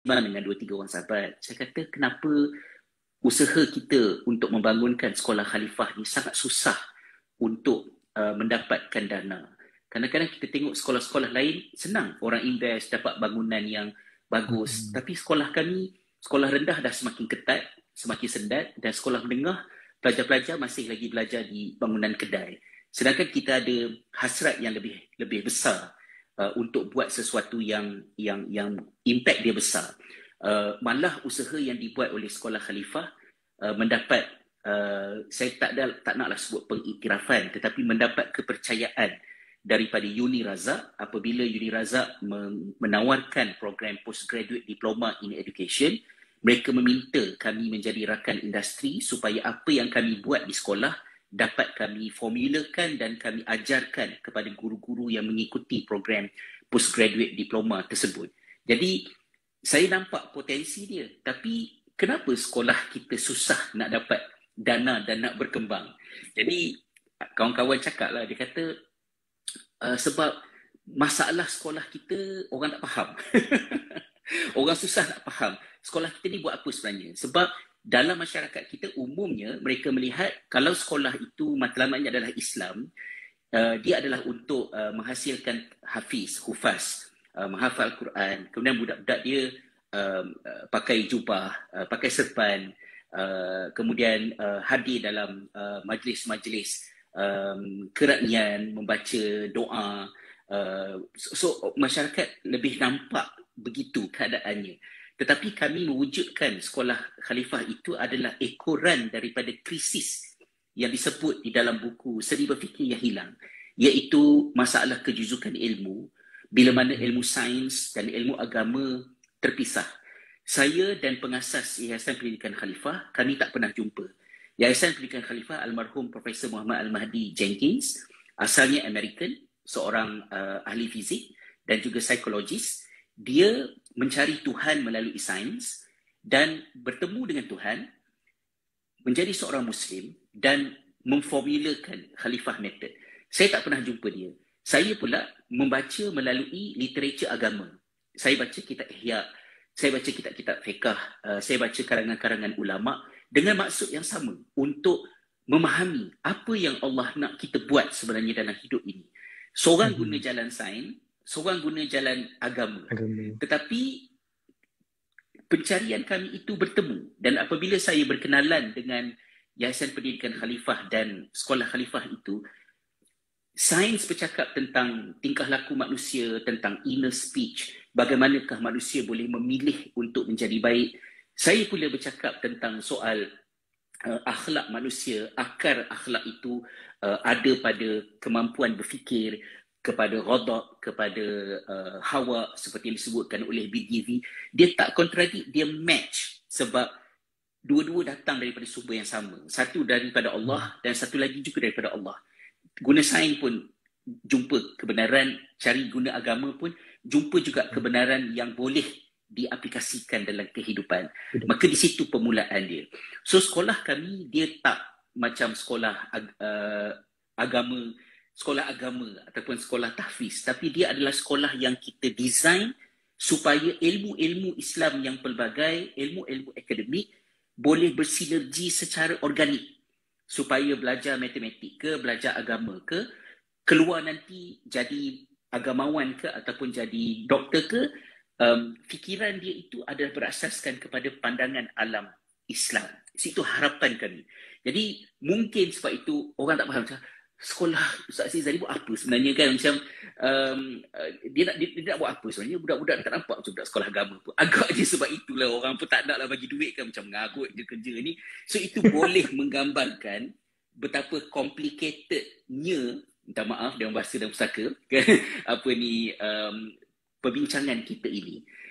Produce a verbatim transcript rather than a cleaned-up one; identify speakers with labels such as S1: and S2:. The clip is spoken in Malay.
S1: dengan dua tiga orang sahabat. Saya kata, kenapa usaha kita untuk membangunkan sekolah khalifah ni sangat susah untuk uh, mendapatkan dana. Kadang-kadang kita tengok sekolah-sekolah lain, senang orang invest, dapat bangunan yang bagus.
S2: Hmm.
S1: Tapi sekolah kami, sekolah rendah dah semakin ketat, semakin sendat, dan sekolah menengah, pelajar-pelajar masih lagi belajar di bangunan kedai. Sedangkan kita ada hasrat yang lebih lebih besar uh, untuk buat sesuatu yang yang yang impact dia besar. Uh, malah usaha yang dibuat oleh sekolah khalifah uh, mendapat, uh, saya tak ada, tak naklah sebut pengiktirafan, tetapi mendapat kepercayaan daripada Uni Razak apabila Uni Razak menawarkan program postgraduate diploma in education. Mereka meminta kami menjadi rakan industri supaya apa yang kami buat di sekolah dapat kami formulakan dan kami ajarkan kepada guru-guru yang mengikuti program postgraduate diploma tersebut. Jadi saya nampak potensi dia, tapi kenapa sekolah kita susah nak dapat dana dan nak berkembang? Jadi kawan-kawan cakap lah, dia kata uh, sebab masalah sekolah kita orang tak faham. Orang susah nak faham sekolah kita ni buat apa sebenarnya. Sebab dalam masyarakat kita umumnya mereka melihat kalau sekolah itu matlamatnya adalah Islam, uh, dia adalah untuk uh, menghasilkan hafiz, hufaz, Uh, menghafal Quran, kemudian budak-budak dia um, uh, pakai jubah, uh, pakai serban, uh, kemudian uh, hadir dalam uh, majlis-majlis um, keranian, membaca doa. Uh, so, so masyarakat lebih nampak begitu keadaannya. Tetapi kami mewujudkan sekolah khalifah itu adalah ekoran daripada krisis yang disebut di dalam buku Seni Berfikir Yang Hilang, iaitu masalah kejuzukan ilmu, bila mana ilmu sains dan ilmu agama terpisah. Saya dan pengasas Yayasan Pendidikan Khalifah, kami tak pernah jumpa. Yayasan Pendidikan Khalifah, almarhum Profesor Muhammad Al-Mahdi Jenkins, asalnya American, seorang uh, ahli fizik dan juga psikologis. Dia mencari Tuhan melalui sains dan bertemu dengan Tuhan, menjadi seorang Muslim dan memformulakan Khalifah Method. Saya tak pernah jumpa dia. Saya pula membaca melalui literatur agama. Saya baca kitab Ihya, saya baca kitab-kitab fiqh, uh, saya baca karangan-karangan ulama dengan maksud yang sama, untuk memahami apa yang Allah nak kita buat sebenarnya dalam hidup ini. Seorang
S2: Hmm.
S1: guna jalan sains, seorang guna jalan agama.
S2: Agama.
S1: Tetapi pencarian kami itu bertemu, dan apabila saya berkenalan dengan Yayasan Pendidikan Khalifah dan Sekolah Khalifah itu, sains bercakap tentang tingkah laku manusia, tentang inner speech, bagaimanakah manusia boleh memilih untuk menjadi baik. Saya pula bercakap tentang soal uh, akhlak manusia. Akar akhlak itu uh, ada pada kemampuan berfikir, kepada ghadab, kepada uh, hawa, seperti yang disebutkan oleh B G V. Dia tak kontradik, dia match, sebab dua-dua datang daripada sumber yang sama. Satu daripada Allah dan satu lagi juga daripada Allah. Guna sains pun jumpa kebenaran, cari guna agama pun jumpa juga kebenaran yang boleh diaplikasikan dalam kehidupan. Maka di situ permulaan dia. So sekolah kami, dia tak macam sekolah ag- uh, agama, sekolah agama ataupun sekolah tahfiz, tapi dia adalah sekolah yang kita design supaya ilmu-ilmu Islam yang pelbagai, ilmu-ilmu akademik boleh bersinergi secara organik, supaya belajar matematik ke, belajar agama ke, keluar nanti jadi agamawan ke ataupun jadi doktor ke, um, fikiran dia itu adalah berasaskan kepada pandangan alam Islam. Situ harapan kami. Jadi mungkin sebab itu orang tak faham macam sekolah Ustaz Aziz Zali buat apa sebenarnya, kan? Macam um, uh, dia, nak, dia, dia nak buat apa sebenarnya? Budak-budak tak nampak macam budak sekolah agama pun. Agak je sebab itulah orang pun tak nak lah bagi duit, kan? Macam mengarut je kerja ni. So itu boleh menggambarkan betapa complicatednya, minta maaf dengan bahasa dan pusaka, kan? Apa ni, um, perbincangan kita ini.